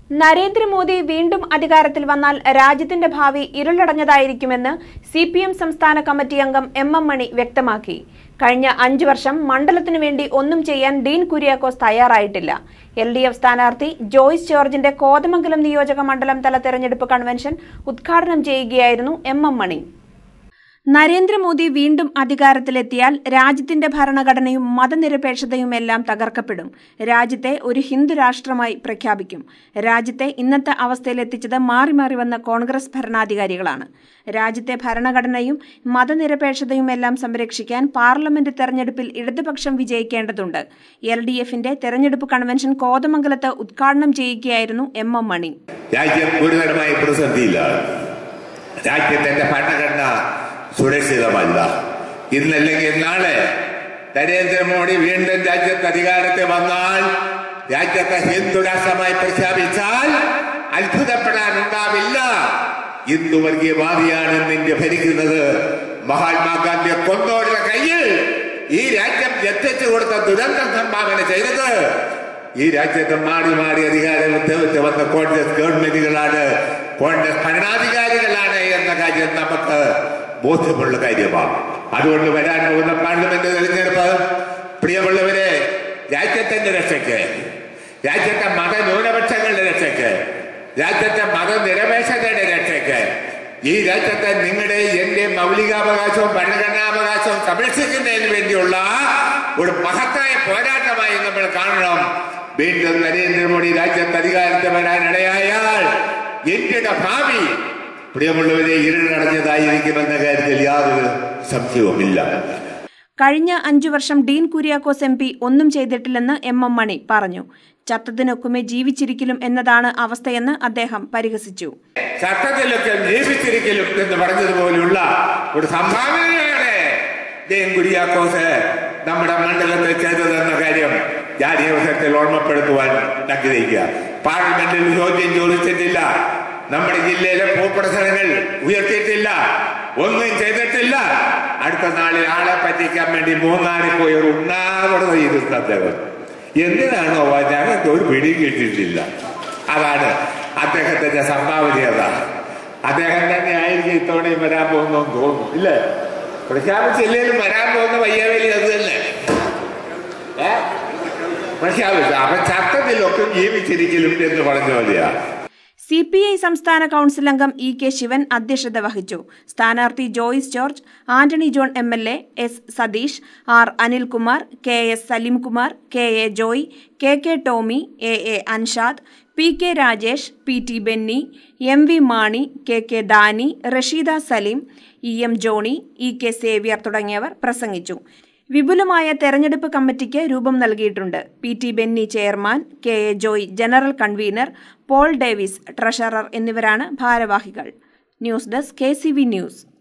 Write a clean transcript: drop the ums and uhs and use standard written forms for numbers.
നരേന്ദ്രമോദി വീണ്ടും അധികാരത്തിൽ വന്നാൽ രാജ്യത്തിന്റെ ഭാവി ഇരുളടഞ്ഞതായിരിക്കുമെന്ന് CPM സംസ്ഥാന കമ്മിറ്റി അംഗം MM മണി വ്യക്തമാക്കി. കഴിഞ്ഞ 5 വർഷം മണ്ഡലത്തിനു വേണ്ടി ഒന്നും ചെയ്യാൻ ഡീൻ കുര്യാക്കോസ് തയ്യാറായിട്ടില്ല. LDF സ്ഥാനാർത്ഥി ജോയ്സ് ജോർജിന്റെ കോതമംഗലം നിയോജക മണ്ഡലം തല തെരഞ്ഞെടുപ്പ് കൺവെൻഷൻ ഉദ്ഘാടനം ചെയ്യുകയായിരുന്നു MM മണി. നരേന്ദ്രമോദി വീണ്ടും അധികാരത്തിലെത്തിയാൽ രാജ്യത്തിന്റെ ഭരണഘടനയും മതനിരപേക്ഷതയുമെല്ലാം തകർക്കപ്പെടും. രാജ്യത്തെ ഒരു ഹിന്ദു രാഷ്ട്രമായി പ്രഖ്യാപിക്കും. രാജ്യത്തെ ഇന്നത്തെ അവസ്ഥയിലെത്തിച്ചത് മാറി മാറി വന്ന കോൺഗ്രസ് ഭരണാധികാരികളാണ്. രാജ്യത്തെ ഭരണഘടനയും മതനിരപേക്ഷതയുമെല്ലാം സംരക്ഷിക്കാൻ പാർലമെന്റ് തെരഞ്ഞെടുപ്പിൽ ഇടതുപക്ഷം വിജയിക്കേണ്ടതുണ്ട്. LDFന്റെ തെരഞ്ഞെടുപ്പ് കൺവെൻഷൻ കോതമംഗലത്ത് ഉദ്ഘാടനം ചെയ്യുകയായിരുന്നു MM മണി. രാജ്യം ഗുരുതരമായ പ്രതിസന്ധിയിലാണ്. രാജ്യത്തിന്റെ ഭരണഘടന സുരക്ഷിതമല്ല. ഇന്നല്ലെങ്കിൽ നാളെ നരേന്ദ്രമോദി വീണ്ടും രാജ്യത്ത് അധികാരത്തിൽ വന്നാൽ, രാജ്യത്തെ ഹിന്ദു രാഷ്ട്രമായി പ്രഖ്യാപിച്ചാൽ അത്ഭുതപ്പെടാനുണ്ടാവില്ല. ഹിന്ദു വർഗീയവാദിയാണ് ഇന്ത്യ ഭരിക്കുന്നത്. മഹാത്മാഗാന്ധിയെ കൊന്നവരുടെ കയ്യിൽ ഈ രാജ്യം എത്തിച്ചു കൊടുത്ത ദുരന്തം സംഭാവന ചെയ്തത് ഈ രാജ്യത്ത് മാറി മാറി അധികാരത്തിൽ വന്ന കോൺഗ്രസ് ഗവൺമെന്റുകളാണ്, കോൺഗ്രസ് ഭരണാധികാരികളാണ് എന്ന കാര്യം നമുക്ക് ബോധ്യമുള്ള കാര്യമാണ്. അതുകൊണ്ട് വരാൻ പോകുന്ന പാർലമെന്റ് തെരഞ്ഞെടുപ്പ്, പ്രിയമുള്ളവരെ, രാജ്യത്തിന്റെ രക്ഷയ്ക്ക്, രാജ്യത്തെ മതന്യൂനപക്ഷങ്ങളുടെ രക്ഷയ്ക്ക്, രാജ്യത്തെ മതനിരപേക്ഷതയുടെ രക്ഷയ്ക്ക്, ഈ രാജ്യത്തെ നിങ്ങളുടെ എന്റെ മൗലികാവകാശവും ഭരണഘടനാവകാശവും സംരക്ഷിക്കുന്നതിന് വേണ്ടിയുള്ള ഒരു മഹത്തായ പോരാട്ടമായി നമ്മൾ കാണണം. വീണ്ടും നരേന്ദ്രമോദി രാജ്യത്ത് അധികാരത്തിൽ വരാനിടയായാൽ ഇന്ത്യയുടെ ഭാവി, പ്രിയമുള്ളവരെ, ഇരുളടഞ്ഞതായിരിക്കുമെന്ന കാര്യത്തിൽ യാതൊരു സംശയവുമില്ല. കഴിഞ്ഞ 5 വർഷം ഡീൻ കുര്യാക്കോസ് MP ഒന്നും ചെയ്തിട്ടില്ലെന്ന് MM മണി പറഞ്ഞു. ചത്തതിനൊക്കുമേ ജീവിച്ചിരിക്കലും എന്നതാണ് അവസ്ഥയെന്ന് അദ്ദേഹം പരിഹസിച്ചു. ചത്തതിലൊക്കെ ജീവിച്ചിരിക്കലും എന്ന് പറഞ്ഞതുപോലുള്ള ഒരു സംഭാവനയാണ് ഡീൻ കുര്യാക്കോസ് നമ്മുടെ മണ്ഡലത്തിൽ ചെയ്തതെന്ന കാര്യം ഞാൻ ഈ അവസരത്തിൽ ഓർമ്മപ്പെടുത്തുവാൻ ആഗ്രഹിക്കുക. പാർലമെന്റിൽ ചോദ്യം ചോദിച്ചിട്ടില്ല, നമ്മുടെ ജില്ലയിലെ ഭൂപ്രശ്നങ്ങൾ ഉയർത്തിയിട്ടില്ല, ഒന്നും ചെയ്തിട്ടില്ല. അടുത്ത നാളിൽ ആളെ പറ്റിക്കാൻ വേണ്ടി മൂന്നാറിൽ പോയി ഒരു ഉണ്ണാവണം ചെയ്തിട്ട് അദ്ദേഹം എന്തിനാണോ ഞങ്ങൾക്ക് ഒരു പിടിയും കിട്ടിയിട്ടില്ല. അതാണ് അദ്ദേഹത്തിന്റെ സംഭാവനീയത. അദ്ദേഹം തന്നെ ആയിരിക്കും ഇത്തവണയും വരാൻ പോകുന്നതെന്ന് തോന്നുന്നു. ഇല്ലേ? പ്രഖ്യാപിച്ചില്ലേലും വരാൻ പോകുന്ന വയ്യാവേലി അത് തന്നെ പ്രഖ്യാപിച്ചു. അപ്പൊ ചത്തതിലൊക്കെ ജീവിച്ചിരിക്കലും എന്ന് പറഞ്ഞ പോലെയാ. CPI സംസ്ഥാന കൗൺസിൽ അംഗം EK ശിവൻ അധ്യക്ഷത വഹിച്ചു. സ്ഥാനാർത്ഥി Joyce George, Antony John MLA, S Satheesh, R Anilkumar, KS Salimkumar, KA Joy, KK Tomy, AA Anshad, PK Rajesh, PT Benny, MV Mani, KK Dani, Rasheeda Salim, EM Johny, EK Xavier തുടങ്ങിയവർ പ്രസംഗിച്ചു. വിപുലമായ തെരഞ്ഞെടുപ്പ് കമ്മിറ്റിക്ക് രൂപം നൽകിയിട്ടുണ്ട്. PT Benny chairman, KA Joy general convener, Paul Davis treasurer എന്നിവരാണ് ഭാരവാഹികൾ. News desk KCV news.